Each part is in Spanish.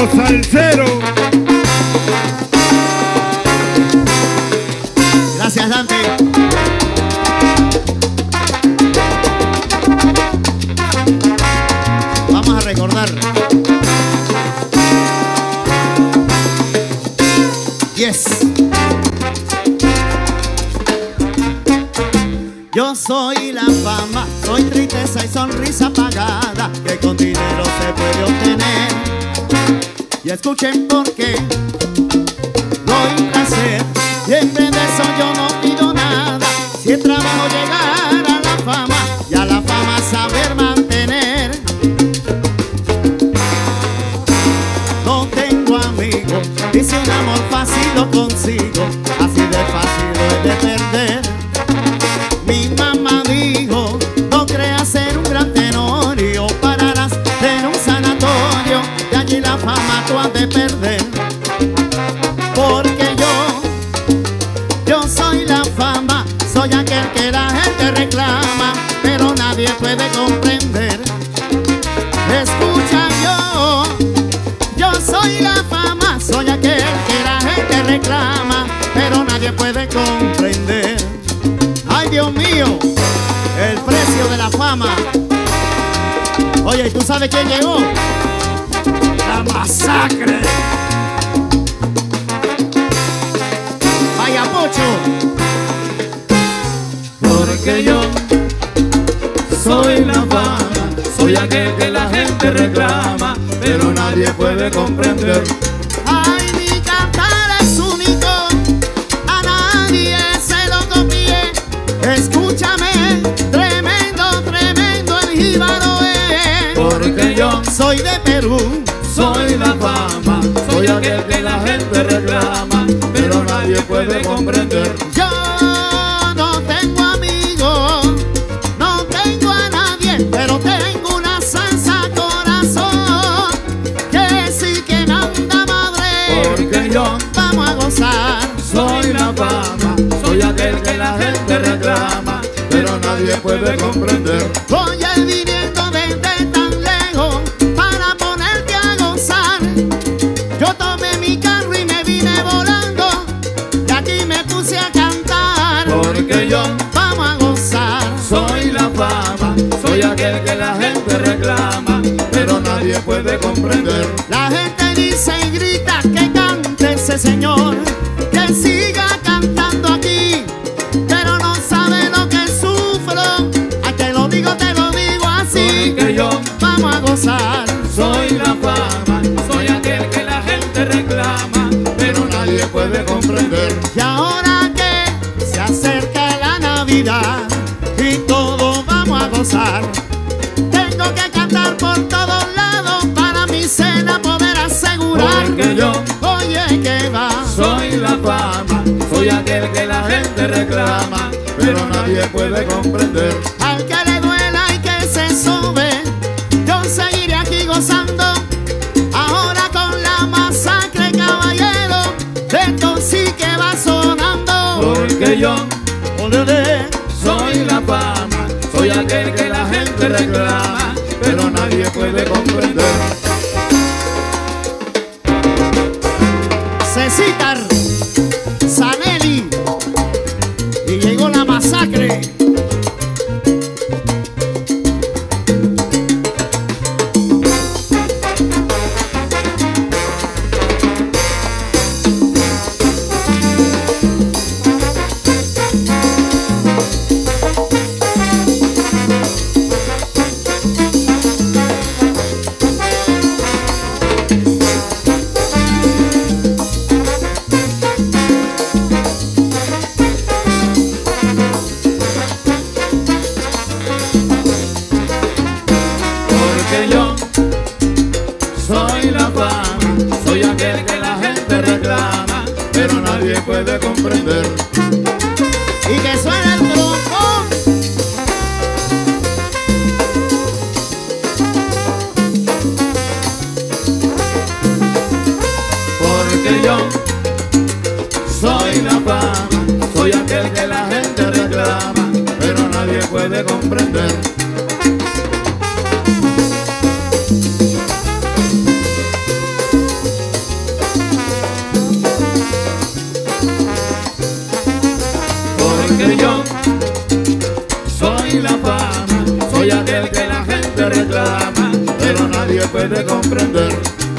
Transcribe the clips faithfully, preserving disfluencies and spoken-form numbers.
salsero. Gracias, Dante. Vamos a recordar. Yes. Yo soy la fama, soy tristeza y sonrisa apagada que con dinero se puede obtener. Y escuchen por qué doy placer y en vez de eso yo no pido nada. Si el trabajo llegar a la fama y a la fama saber mantener. No tengo amigos y si un amor fácil lo consigo, así de fácil lo he de perder. Mi mamá dijo, no creas ser un gran tenor y o pararás en un sanatorio, de allí la fama tú has de perder. Porque yo, yo soy la fama, soy aquel que la gente reclama, pero nadie puede comprender. Escucha yo, yo soy la fama, soy aquel que la gente reclama, pero nadie puede comprender. Ay, Dios mío, el precio de la fama. Oye, ¿y tú sabes quién llegó? La masacre. Vaya Pocho. Porque yo soy la fama, soy aquel que la gente reclama, pero nadie puede comprender. Ay, mi cantar es único, a nadie se lo copié. Escúchame, tremendo, tremendo el jíbaro es. Porque yo soy de Perú, soy la fama, soy aquel que la gente reclama, pero nadie puede comprender. Yo no tengo amigos, no tengo a nadie, pero tengo una salsa corazón, que sí que manda madre. Porque yo vamos a gozar. soy la fama, soy aquel que la gente reclama, pero nadie puede comprender. Voy a ir viniendo desde tan lejos para ponerte a gozar. Yo tomé mi carro y me vine volando, y aquí me puse a cantar. Porque yo vamos a gozar. soy la fama, soy aquel que la gente reclama, pero nadie puede comprender. La gente dice y grita que cante ese señor, que siga cantando aquí, pero no sabe lo que sufro. A que lo digo, te lo digo así. Porque yo vamos a gozar. soy la fama, soy aquel que la gente reclama, pero nadie puede comprender. Y ahora que se acerca la Navidad y todos vamos a gozar, tengo que cantar por todos lados para mi cena poder asegurar. Porque yo oye que va, soy la fama, soy aquel que la gente reclama, pero nadie puede comprender. al que le duela y que se sube, yo seguiré aquí gozando. Ahora con la masacre, caballero, esto sí que va sonando. Porque yo Olé, soy la fama, soy aquel que la gente reclama, pero nadie puede comprender. Cecitar, Sanelli, y llegó la masacre. Porque yo soy la fama, soy aquel que la gente reclama, pero nadie puede comprender. Y que suena el trombón. Porque yo soy la fama, soy aquel que la gente reclama, pero nadie puede comprender. nadie puede comprender.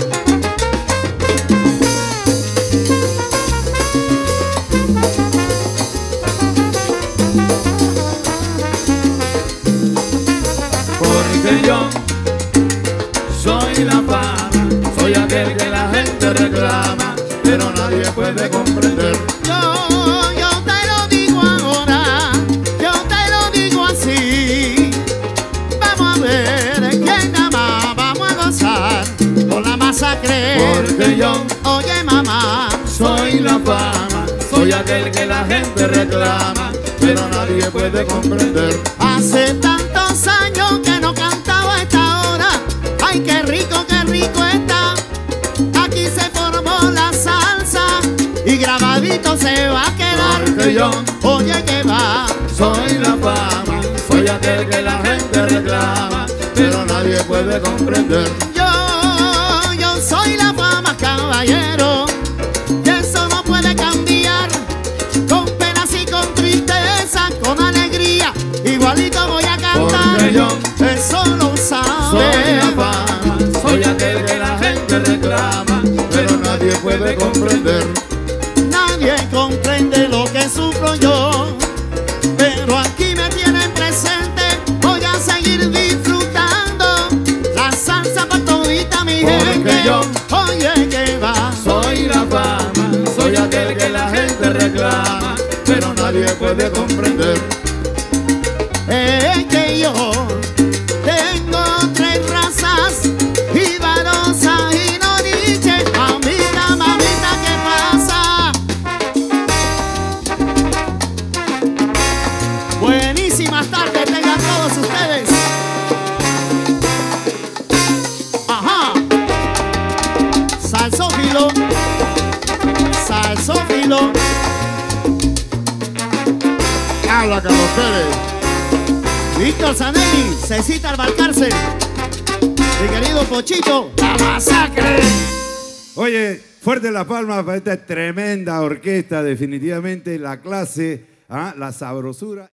Porque yo soy la fama, soy aquel que la gente reclama, pero nadie puede comprender. Yo, yo te lo digo ahora, yo te lo digo así. Vamos a ver quién nada más vamos a gozar con la masacre. Porque yo, oye mamá, soy la fama, soy aquel que la gente reclama, pero nadie puede comprender. hace tantos años que no cantaba esta hora. Ay, qué rico, qué rico está. Aquí se formó la salsa y grabadito se va a quedar. Porque yo, oye que va, soy la fama, soy aquel que la gente reclama, pero nadie puede comprender. yo, yo soy la fama, caballero, y eso no puede cambiar. Con penas y con tristeza, con alegría, igualito voy a cantar. Porque yo, eso lo sabe. soy la fama, soy aquel que la gente reclama, pero nadie puede comprender. Nadie comprende lo que sufro yo, pero aquí me tienen presente. Voy a seguir disfrutando la salsa para todita mi Porque gente. yo, oye que va, soy la fama, soy aquel que la gente reclama, pero nadie puede comprender. es que yo tengo tres razas, jibarosa y noriche. Mamita, mamita, ¿qué pasa? Buenísimas tardes tengan todos ustedes. Ajá. Salsófilo, salsófilo. Habla, Carlos Pérez. Víctor Zanelli, Cecita Albalcarce, mi querido Pochito, la masacre. Oye, fuerte la palma para esta tremenda orquesta, definitivamente la clase, ¿ah? La sabrosura.